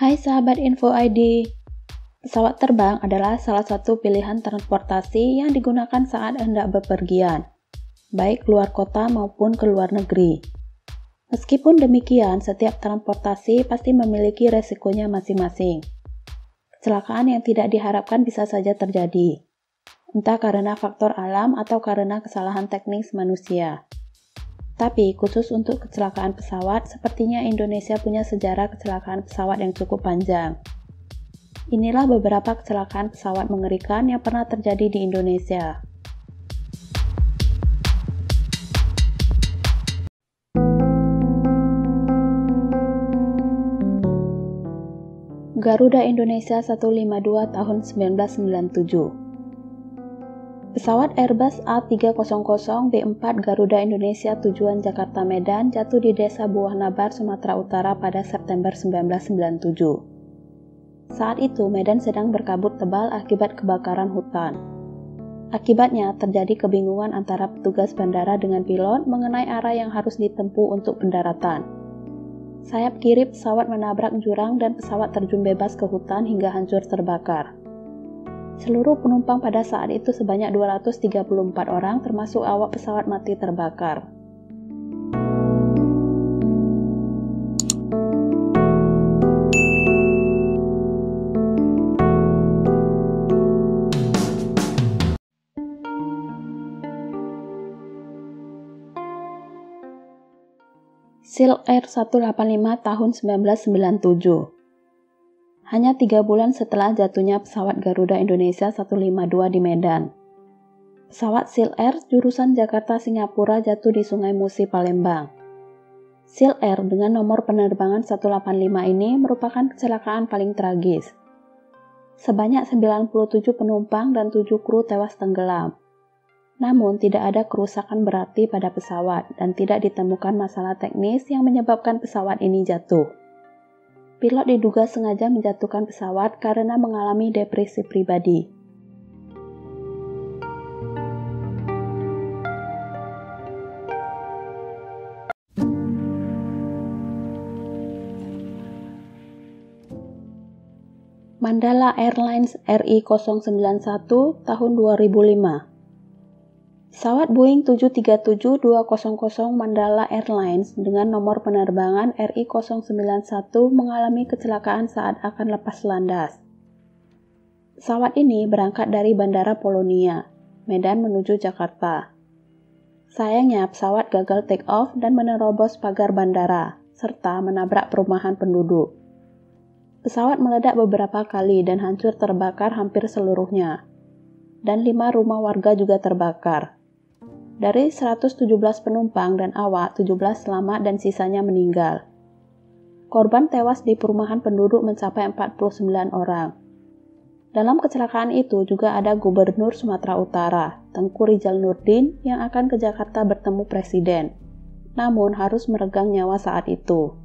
Hai sahabat Info ID, pesawat terbang adalah salah satu pilihan transportasi yang digunakan saat hendak bepergian, baik keluar kota maupun ke luar negeri. Meskipun demikian, setiap transportasi pasti memiliki resikonya masing-masing. Kecelakaan yang tidak diharapkan bisa saja terjadi, entah karena faktor alam atau karena kesalahan teknis manusia. Tapi khusus untuk kecelakaan pesawat, sepertinya Indonesia punya sejarah kecelakaan pesawat yang cukup panjang. Inilah beberapa kecelakaan pesawat mengerikan yang pernah terjadi di Indonesia. Garuda Indonesia 152 tahun 1997. Pesawat Airbus A300B4 Garuda Indonesia tujuan Jakarta Medan jatuh di Desa Buah Nabar, Sumatera Utara pada September 1997. Saat itu Medan sedang berkabut tebal akibat kebakaran hutan. Akibatnya terjadi kebingungan antara petugas bandara dengan pilot mengenai arah yang harus ditempuh untuk pendaratan. Sayap kiri pesawat menabrak jurang dan pesawat terjun bebas ke hutan hingga hancur terbakar. Seluruh penumpang pada saat itu sebanyak 234 orang termasuk awak pesawat mati terbakar. Silk Air 185 tahun 1997. Hanya 3 bulan setelah jatuhnya pesawat Garuda Indonesia 152 di Medan. Pesawat Silk Air jurusan Jakarta-Singapura jatuh di Sungai Musi, Palembang. Silk Air dengan nomor penerbangan 185 ini merupakan kecelakaan paling tragis. Sebanyak 97 penumpang dan 7 kru tewas tenggelam. Namun tidak ada kerusakan berarti pada pesawat dan tidak ditemukan masalah teknis yang menyebabkan pesawat ini jatuh. Pilot diduga sengaja menjatuhkan pesawat karena mengalami depresi pribadi. Mandala Airlines RI091 tahun 2005. Pesawat Boeing 737-200 Mandala Airlines dengan nomor penerbangan RI091 mengalami kecelakaan saat akan lepas landas. Pesawat ini berangkat dari Bandara Polonia, Medan menuju Jakarta. Sayangnya pesawat gagal take off dan menerobos pagar bandara, serta menabrak perumahan penduduk. Pesawat meledak beberapa kali dan hancur terbakar hampir seluruhnya. Dan 5 rumah warga juga terbakar. Dari 117 penumpang dan awak, 17 selamat dan sisanya meninggal. Korban tewas di perumahan penduduk mencapai 49 orang. Dalam kecelakaan itu juga ada Gubernur Sumatera Utara, Tengku Rizal Nurdin, yang akan ke Jakarta bertemu Presiden. Namun harus meregang nyawa saat itu.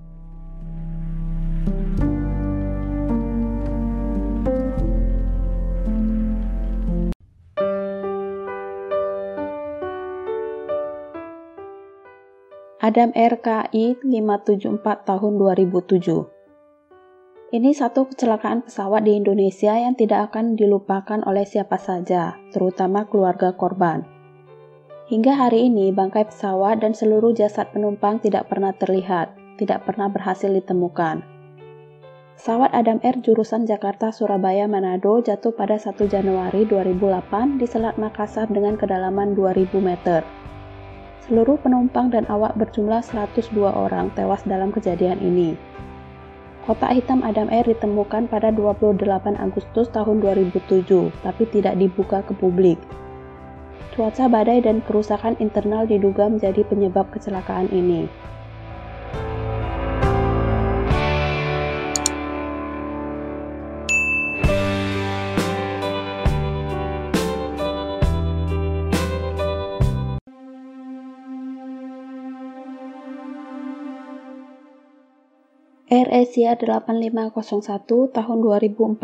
Adam Air KI 574 tahun 2007. Ini satu kecelakaan pesawat di Indonesia yang tidak akan dilupakan oleh siapa saja, terutama keluarga korban. Hingga hari ini, bangkai pesawat dan seluruh jasad penumpang tidak pernah terlihat, tidak pernah berhasil ditemukan. Pesawat Adam Air jurusan Jakarta-Surabaya Manado jatuh pada 1 Januari 2008 di Selat Makassar dengan kedalaman 2000 meter. Seluruh penumpang dan awak berjumlah 102 orang tewas dalam kejadian ini. Kotak hitam Adam Air ditemukan pada 28 Agustus tahun 2007, tapi tidak dibuka ke publik. Cuaca badai dan kerusakan internal diduga menjadi penyebab kecelakaan ini. Air Asia 8501 tahun 2014.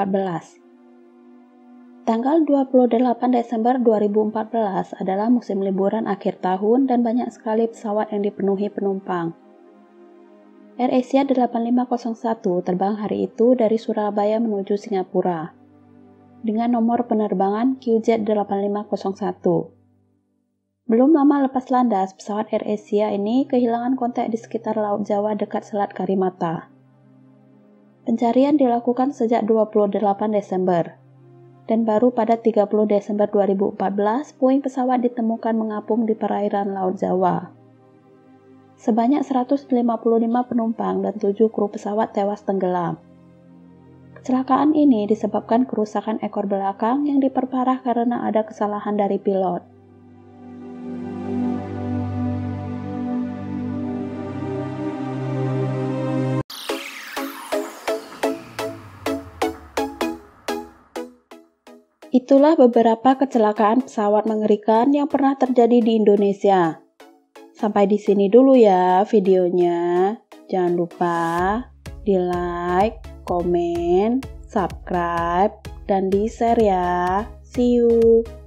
Tanggal 28 Desember 2014 adalah musim liburan akhir tahun dan banyak sekali pesawat yang dipenuhi penumpang. AirAsia 8501 terbang hari itu dari Surabaya menuju Singapura dengan nomor penerbangan QZ8501. Belum lama lepas landas, pesawat AirAsia ini kehilangan kontak di sekitar Laut Jawa dekat Selat Karimata. Pencarian dilakukan sejak 28 Desember. Dan baru pada 30 Desember 2014, puing pesawat ditemukan mengapung di perairan Laut Jawa. Sebanyak 155 penumpang dan 7 kru pesawat tewas tenggelam. Kecelakaan ini disebabkan kerusakan ekor belakang yang diperparah karena ada kesalahan dari pilot. Itulah beberapa kecelakaan pesawat mengerikan yang pernah terjadi di Indonesia. Sampai di sini dulu ya videonya. Jangan lupa di like, komen, subscribe, dan di share ya. See you.